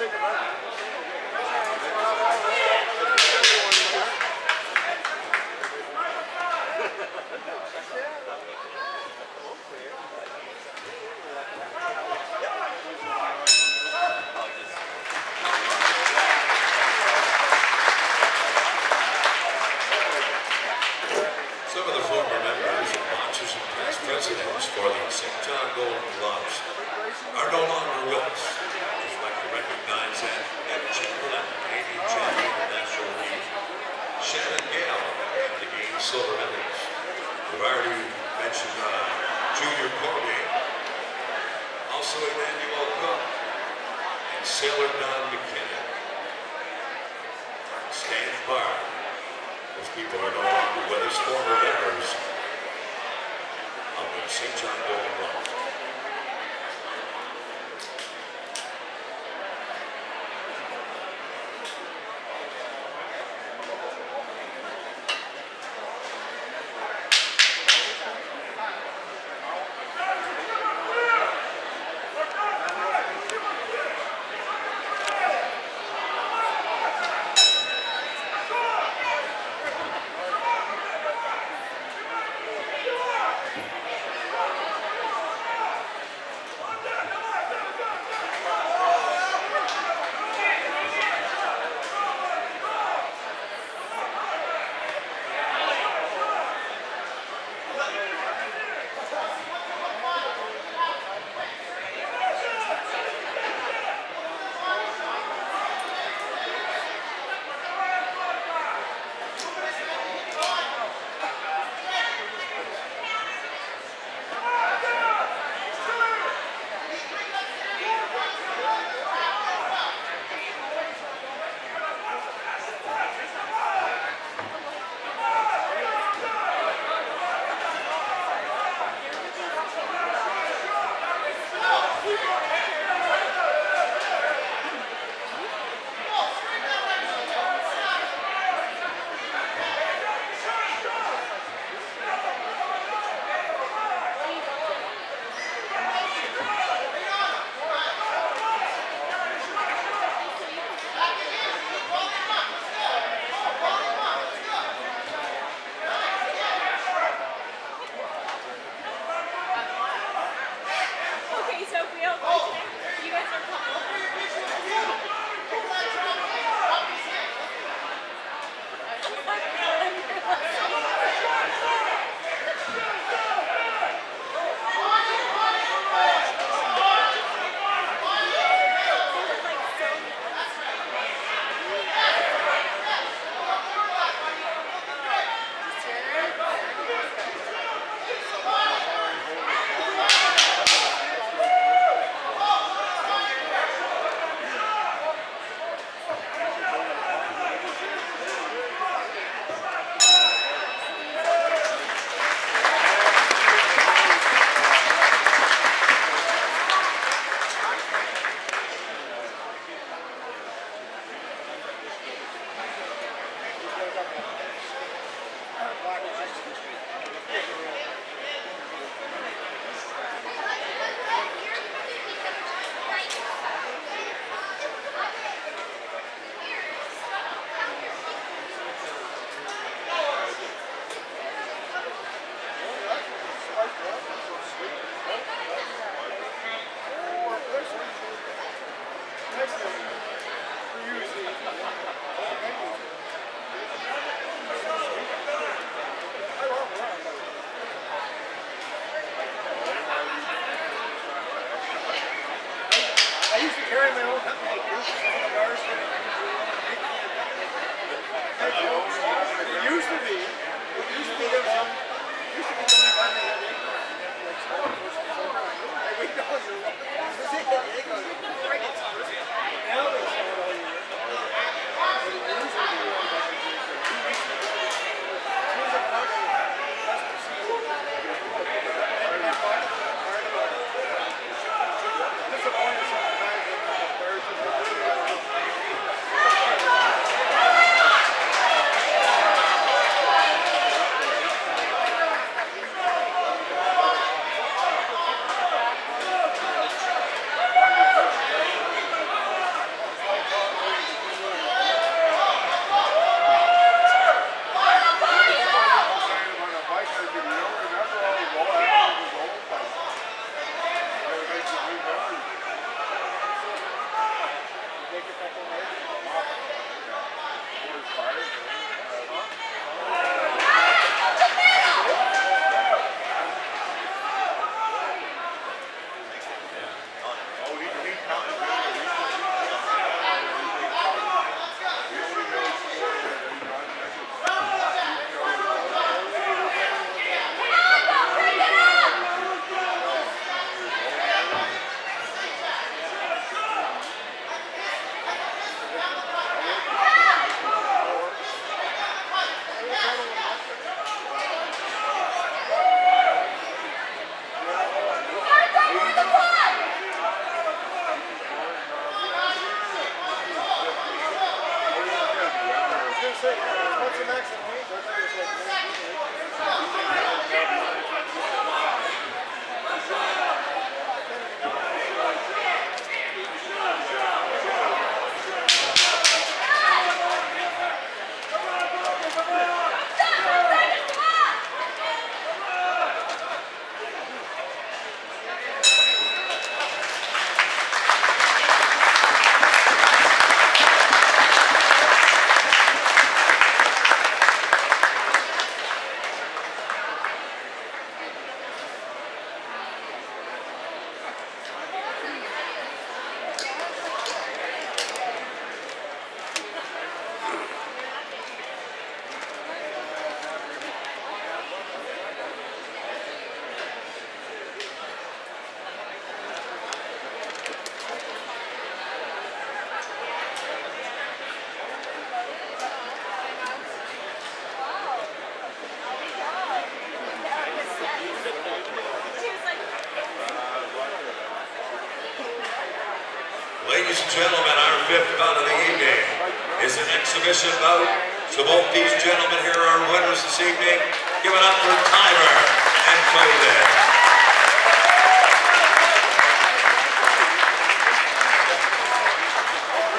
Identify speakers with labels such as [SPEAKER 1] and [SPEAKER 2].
[SPEAKER 1] Some of the former members and sponsors and past presidents for the St. John Golden Gloves are no longer with us. I'd like to recognize that Ed Chamberlain, Canadian champion of the National League, Shannon Gale, and the game silver medals. We've already mentioned Junior Cormier, also Emmanuel Cook, and Sailor Don McKinnon. Stan Barr. Those people are no longer with us, former members of the St. John Golden Gloves. Ladies and gentlemen, our fifth bout of the evening is an exhibition bout. So both these gentlemen here are winners this evening. Give it up for Tivor.